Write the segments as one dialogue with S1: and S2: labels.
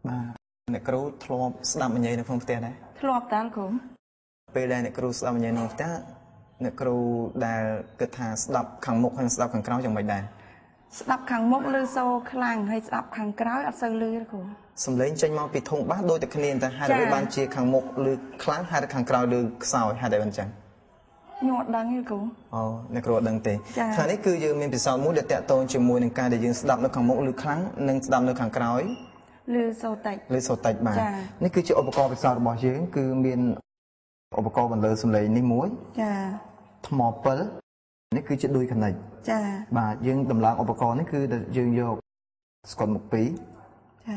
S1: bà nè kêu thua đam nhảy nó không tiền đấy
S2: thua tan cũng
S1: bây giờ nè kêu đam nhảy nó ta nè kêu đã cái thà đập khang mục hay đập khang cáo trong bài đàn
S2: đập khang mục lư sâu khang hay đập khang cáo ở sâu lư cũng
S1: sầm lấy tranh mau bị thùng bát đôiแต่คะแนนแต่hai đội ban chia khang mục lư kháng hai khang cáo lư sỏi hai đội ban chẳng
S2: nhọt đắng như cũng
S1: nè kêu đắng tệ thà nàyคือយើងមានពិសោធន៍មួយដែលតាក់ទងជាមួយនឹងការដែលយើងស្ដាប់នៅខាងមុខឬខ្លាំងនិងស្ដាប់នៅខាងក្រោយ
S2: លឺសូតិច
S1: បាទនេះគឺជាឧបករណ៍ពិសោធន៍របស់យើងគឺមានឧបករណ៍បន្លឺសំឡេងនេះមួយ
S2: ចា
S1: ថ្មពិលនេះគឺជាដួយខនិច
S2: ចា
S1: បាទយើងតម្លើងឧបករណ៍នេះគឺយើងយកស្កុតមុខពីរ
S2: ចា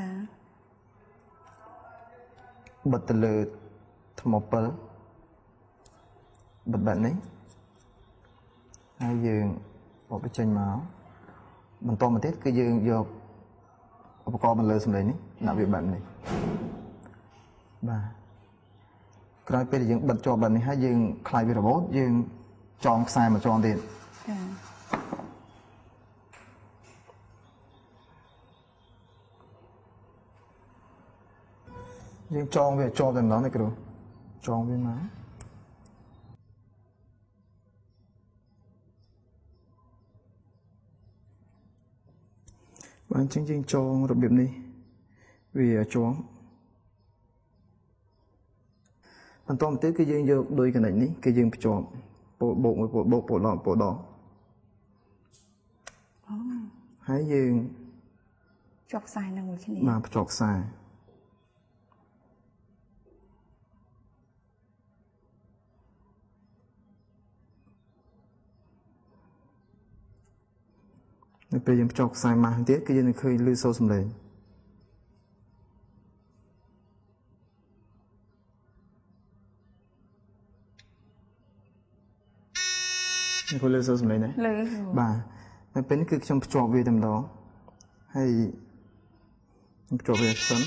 S1: បិទទៅលើថ្មពិលបិទបែបនេះហើយយើងបបចេញមកបន្តមកទៀតគឺយើងយកឧបករណ៍បន្លឺសំឡេងនេះដាក់វាបែបនេះបាទក្រោយពេលដែលយើងបិទជាប់បែបនេះហើយយើងខ្លាយវារបូតយើងចងខ្សែមកចងទៀតយើងចងវាជាប់តែម្ដងនេះគ្រូចងវាមកបានជាងចងរបៀបនេះវាជាប់បន្តមកទៀតគឺយើងយកដួយកណិចនេះគឺយើងភ្ជាប់ពោលបោកមួយពោលបោកពោលដកហើយយើង
S2: ចុកខ្សែនឹងមួយគ្នា
S1: បាទភ្ជាប់ខ្សែនៅពេលយើងភ្ជាប់ខ្សែម៉ាស់ទៀតគឺយើងនឹងឃើញលឺសូរសំឡេងនេះគឺលឺសូរសំឡេងណា
S2: លឺ
S1: បាទនៅពេលនេះគឺខ្ញុំភ្ជាប់វាតែម្ដងហើយខ្ញុំភ្ជាប់វាសិន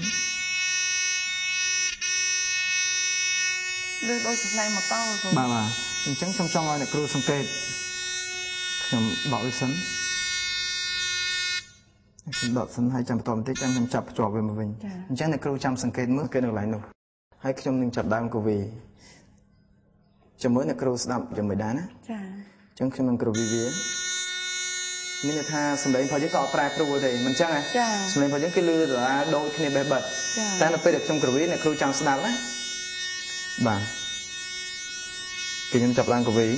S2: លឺដូចសំឡេងម៉ូតូ
S1: បាទអញ្ចឹងខ្ញុំចង់ឲ្យអ្នកគ្រូសង្កេតខ្ញុំដកវាសិនខ្ញុំដកសិនហើយចាំបន្តបន្តិចខ្ញុំចាប់ភ្ជាប់វាមកវិញអញ្ចឹងអ្នកគ្រូចាំសង្កេតមើលគេនៅកន្លែងនោះហើយខ្ញុំនឹងចាប់ដើមកវីជាមួយអ្នកគ្រូស្ដាប់យ៉ាងមិនដែរណា
S2: ចា
S1: អញ្ចឹងខ្ញុំនឹងគ្រូវាមានន័យថាសម្លេងរបស់យើងក៏អត់ប្រែប្រួលទេមិនអញ្ចឹងណាសម្លេងរបស់យើងគឺលឺដដែលដូចគ្នាបេះបិទតែនៅពេលដែលខ្ញុំគ្រូវាអ្នកគ្រូចាំស្ដាប់ណាបាទគឺខ្ញុំចាប់ឡើងកវី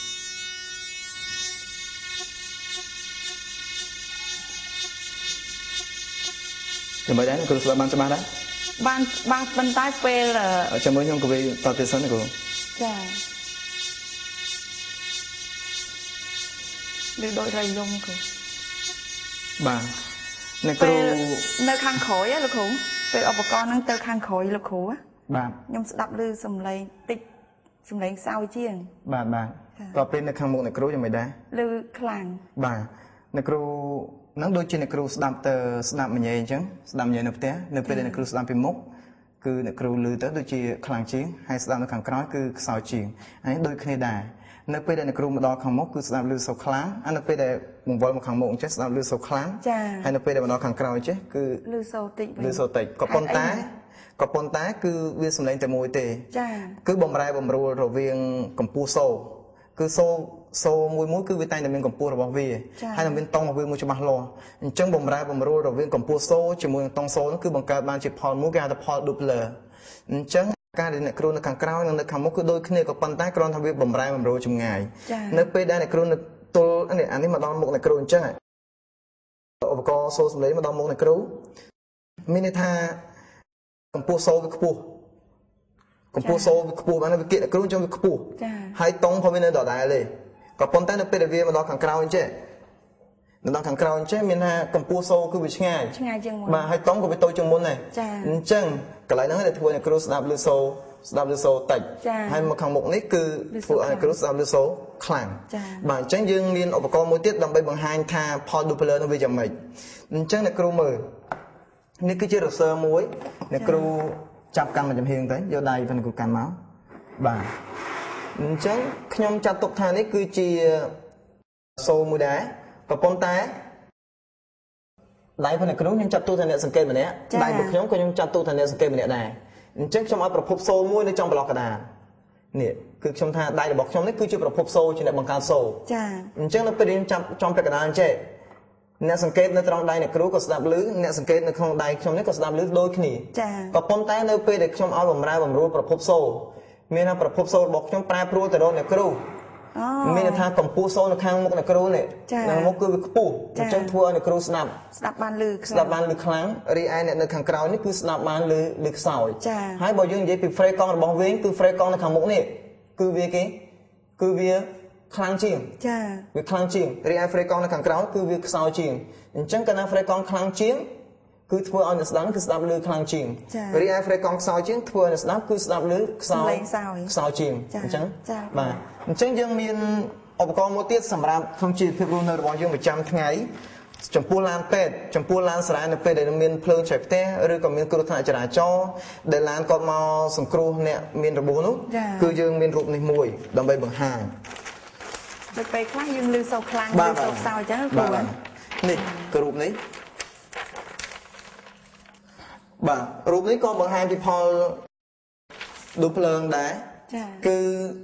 S1: ចាំមិនដែរគ្រូស្ដាប់បានច្បាស់ដែរ
S2: បានប៉ុន្តែពេល
S1: ចាំមើលខ្ញុំកវីតទៅសិនណាគ្រូ
S2: ចាឬដូចរយំគ្រូ
S1: បាទអ្នកគ្រូ
S2: នៅខាងក្រោយលោកគ្រូពេលឧបករណ៍ហ្នឹងទៅខាងក្រោយលោកគ្រូ
S1: បាទ
S2: ខ្ញុំស្ដាប់ឮសំឡេងតិចសំឡេងសោយជាង
S1: បាទក៏ពេលនៅខាងមុខអ្នកគ្រូយ៉ាងមិនដែរ
S2: ឮខ្លាំង
S1: បាទអ្នកគ្រូនឹងដូចជាអ្នកគ្រូស្ដាប់ម្ញេអញ្ចឹងស្ដាប់ម្ញេនៅផ្ទះនៅពេលដែលអ្នកគ្រូស្ដាប់ពីមុខគឺអ្នកគ្រូឮទៅដូចជាខ្លាំងជាងហើយស្ដាប់នៅខាងក្រោយគឺខ្សោយជាងហើយដូចគ្នាដែរនៅពេលដែលអ្នកគ្រូមកដល់ខាងមុខគឺស្ដាប់ឮសូរខ្លាំងហើយនៅពេលដែលបង្វិលមកខាងមុខអញ្ចឹងស្ដាប់ឮសូរខ្លាំងហើយនៅពេលដែលមកដល់ខាងក្រោយអញ្ចឹងគឺ
S2: ឮសូរតិច
S1: ក៏ប៉ុន្តែគឺវាសំឡេងតែមួយទេ
S2: ចា
S1: គឺបំរែបំរួលរវាងកម្ពស់សូរគឺសូរមួយគឺវាតែងតែមានកម្ពស់របស់វាហើយនឹងមានតុងរបស់វាមួយច្បាស់លាស់អញ្ចឹងបំរែបំរួលរវាងកម្ពស់សូរជាមួយនឹងតុងសូរនោះគឺបង្កើតបានជាផលមួយគេហៅថាផល Doppler អញ្ចឹងការដែលអ្នកគ្រូនៅខាងក្រោយនិងនៅខាងមុខគឺដូចគ្នាក៏ប៉ុន្តែគ្រាន់តែវាបំរែបំរួលចម្ងាយនៅពេលដែលអ្នកគ្រូនៅទល់អានេះមកដល់មុខអ្នកគ្រូអញ្ចឹងឧបករណ៍សូរសំឡេងមកដល់មុខអ្នកគ្រូមានន័យថាកម្ពស់សូរវាខ្ពស់កម្ពស់សូរវាខ្ពស់បានវាគៀកអ្នកគ្រូអញ្ចឹងវាខ្ពស់ហើយតុងផងវានៅដដែលទេក៏ប៉ុន្តែនៅពេលដែលវាមកដល់ខាងក្រោយអញ្ចឹងមានថាកម្ពស់សូរគឺវាឆ្ងាយ
S2: ជាងមុន
S1: បាទហើយតុងក៏វាតូចជាងមុនដែរអញ្ចឹងកន្លែងហ្នឹងដែលធ្វើឲ្យអ្នកគ្រូស្ដាប់ឮសូរតិចហើយមកខាងមុខនេះគឺធ្វើឲ្យអ្នកគ្រូស្ដាប់ឮសូរខ្លាំងបាទអញ្ចឹងយើងមានឧបករណ៍មួយទៀតដើម្បីបង្ហាញថាផល Doppler នោះវាយ៉ាងម៉េចអញ្ចឹងអ្នកគ្រូមើលនេះគឺជារសើមួយអ្នកគ្រូចាប់កាន់មួយចំហៀងទៅយកដៃទៅគ្រូកាន់មកបាទអញ្ចឹងខ្ញុំចាត់ទុកថានេះគឺជាសូរមួយដែរក៏ប៉ុន្តែ đáy phần này cứ nhưng chặt tu thành nè sừng kê mà nè đáy bậc nhóm có nhưng chặt tu thành nè sừng kê mà nè đài chắc trong ápประพบ โซ่ muốiในtrong block กระดาษ nè คือชมท่าđáyบậc nhóm này cứ chưa ประพบ โซ่ trên đại bằng cao โซ่ chắc nó phải đến trong cái กระดาษ chế nè sừng kêในตรงđáy này cứ cóสลับลื้อ nè sừng kêในของđáy ชมนี้ก็สลับลื้อโดยขี้ ก็ប៉ុន្តែនៅពេលដែលខ្ញុំឲ្យបំរើបំរួលប្រភពโซ่មានថាប្រភពโซ่របស់ខ្ញុំប្រែប្រួលទៅរកអ្នកគ្រូមានថាកម្ពស់โซ่នៅខាងមុខអ្នកគ្រូនេះនៅមុខគឺវាខ្ពស់អញ្ចឹងធ្វើឲ្យអ្នកគ្រូស្ដាប់បានលឺខ្លាំងរីឯអ្នកនៅខាងក្រោយនេះគឺស្ដាប់បានលឺខ្សោយហើយបើយើងនិយាយពី frame កង់របស់វិញគឺ frame កង់នៅខាងមុខនេះគឺវាខ្លាំងជាងវាខ្លាំងជាងរីឯ frame កង់នៅខាងក្រោយគឺវាខ្សោយជាងអញ្ចឹងកាលណា frame កង់ខ្លាំងជាងគឺធ្វើឲ្យអ្នកស្ដាប់គឺស្ដាប់លឺខ្លាំងជាងរីឯ frame កង់ខ្សោយជាងធ្វើឲ្យអ្នកស្ដាប់គឺស្ដាប់លឺខ្សោយជាងអញ្ចឹងបាទអញ្ចឹងយើងមានឧបករណ៍មួយទៀតសម្រាប់ក្នុងជីវភាពរស់នៅរបស់យើងប្រចាំថ្ងៃចំពោះឡានពេទ្យចំពោះឡានសារ៉ានៅពេលដែលមានភ្លើងឆេះផ្ទះឬក៏មានគ្រោះថ្នាក់ចរាចរណ៍ដែលឡានគាត់មកសង្គ្រោះអ្នកមានរបួសនោះគឺយើងមានរូបនេះមួយដើម្បីបង្ហាញ
S2: ដល់ពេលខ្លះយើងលឺសូរខ្លាំងលឺសូរខ្សោយអញ្ចឹងគ្រូ
S1: នេះគឺរូបនេះបាទរូបនេះក៏បង្ហាញពីផលដូចភ្លើងដែរគឺ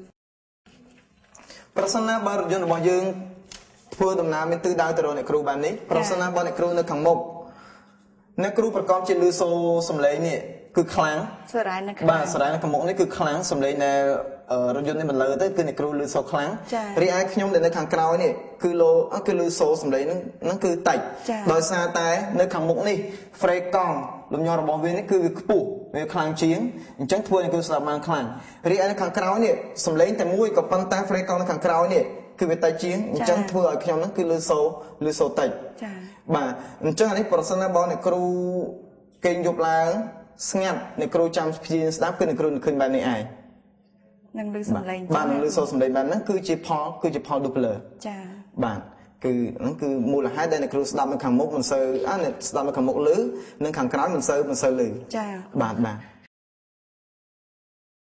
S1: ប្រសិនណាបើរថយន្តរបស់យើងធ្វើដំណើរមានទិសដៅទៅរកអ្នកគ្រូបែបនេះប្រសិនណាបើអ្នកគ្រូនៅខាងមុខអ្នកគ្រូប្រកបជាលឺសូរសំឡេងនេះគឺខ្លាំង
S2: សារ៉ាយនៅខាង
S1: បាទសារ៉ាយនៅខាងមុខនេះគឺខ្លាំងសំឡេងដែលរថយន្តនេះមិនលើទៅគឺអ្នកគ្រូលឺសូរខ្លាំងរីឯខ្ញុំដែលនៅខាងក្រោយនេះគឺលឺសូរសំឡេងហ្នឹងគឺតិចដោយសារតែនៅខាងមុខនេះ frame កង់លំញ័ររបស់វានេះគឺវាខ្ពស់វាខ្លាំងជាងអញ្ចឹងធ្វើឲ្យគ្រូស្ដាប់បានខ្លាំងរីឯនៅខាងក្រោយនេះសំឡេងតែមួយក៏ប៉ុន្តែ frame កង់នៅខាងក្រោយនេះគឺវាតិចជាងអញ្ចឹងធ្វើឲ្យខ្ញុំហ្នឹងគឺលឺសូរតិចបាទអញ្ចឹងអានេះប្រសិនណាបងអ្នកគ្រូគេងយប់ឡើងស្ងាត់អ្នកគ្រូចាំព្យាយាមស្ដាប់គឺអ្នកគ្រូនឹងឃើញបែបនេះឯង
S2: នឹងលឺសំឡេង
S1: បាទនឹងលឺសូរសំឡេងបែបហ្នឹងគឺជាផលដូប្លឺបាទគឺហ្នឹងគឺមូលហេតុដែលអ្នកគ្រូស្ដាប់នៅខាងមុខមិនសូវអ្នកស្ដាប់នៅខាងមុខលឺនិងខាងក្រោយមិនសូវលឺបាទ